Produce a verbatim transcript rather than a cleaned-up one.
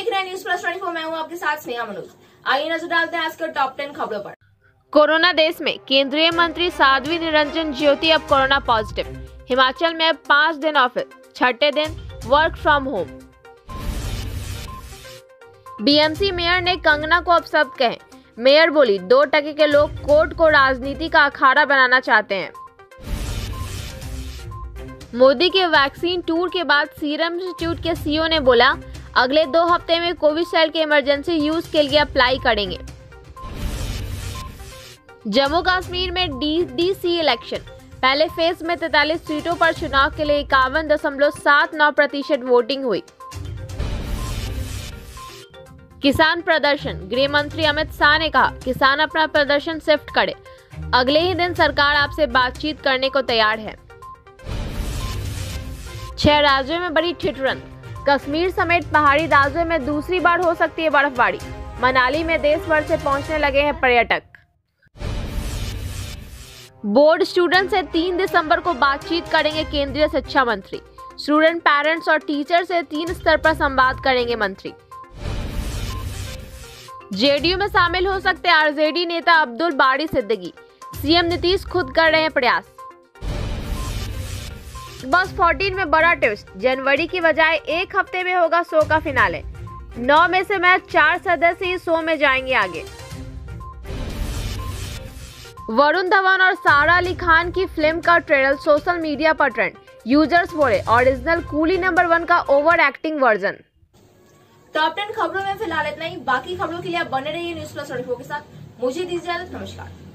देख रहे हैं न्यूज प्लस चौबीस। मैं हूं आपके साथ स्नेहा मनोज। आइए नजर डालते हैं आज के टॉप टेन खबरों पर। कोरोना देश में केंद्रीय मंत्री साध्वी निरंजन ज्योति अब कोरोना पॉजिटिव। हिमाचल में अब पाँच दिन ऑफिस, छठे दिन work from home. BMC mayor ने कंगना को अब सब कहें। मेयर बोली, दो टके के लोग कोर्ट को राजनीति का अखाड़ा बनाना चाहते हैं। मोदी के वैक्सीन टूर के बाद सीरम इंस्टीट्यूट के सीईओ ने बोला, अगले दो हफ्ते में कोविशील्ड के इमरजेंसी यूज के लिए अप्लाई करेंगे। जम्मू कश्मीर में डीडीसी इलेक्शन, पहले फेज में तैंतालीस सीटों पर चुनाव के लिए इक्यावन दशमलव सात नौ प्रतिशत वोटिंग हुई। किसान प्रदर्शन, गृह मंत्री अमित शाह ने कहा, किसान अपना प्रदर्शन शिफ्ट करे, अगले ही दिन सरकार आपसे बातचीत करने को तैयार है। छह राज्यों में बड़ी ठिठुरन, कश्मीर समेत पहाड़ी राज्यों में दूसरी बार हो सकती है बर्फबारी। मनाली में देश भर से पहुंचने लगे हैं पर्यटक। बोर्ड स्टूडेंट से तीन दिसंबर को बातचीत करेंगे केंद्रीय शिक्षा मंत्री। स्टूडेंट, पेरेंट्स और टीचर से तीन स्तर पर संवाद करेंगे मंत्री। जेडीयू में शामिल हो सकते आरजेडी नेता अब्दुल बारी सिद्दीकी, सीएम नीतीश खुद कर रहे हैं प्रयास। बॉस चौदह में बड़ा ट्विस्ट, जनवरी की बजाय एक हफ्ते में होगा शो का फिनाले। नौ में से मैच चार सदस्य ही शो में जाएंगे आगे। वरुण धवन और सारा अली खान की फिल्म का ट्रेलर सोशल मीडिया पर ट्रेंड। यूजर्स बोले, ओरिजिनल कूली नंबर वन का over acting version. Top ten खबरों में फिलहाल इतना ही। बाकी खबरों के लिए आप बने रहिए न्यूज प्लस चौबीस के साथ। मुझे दीजिए इजाजत, नमस्कार।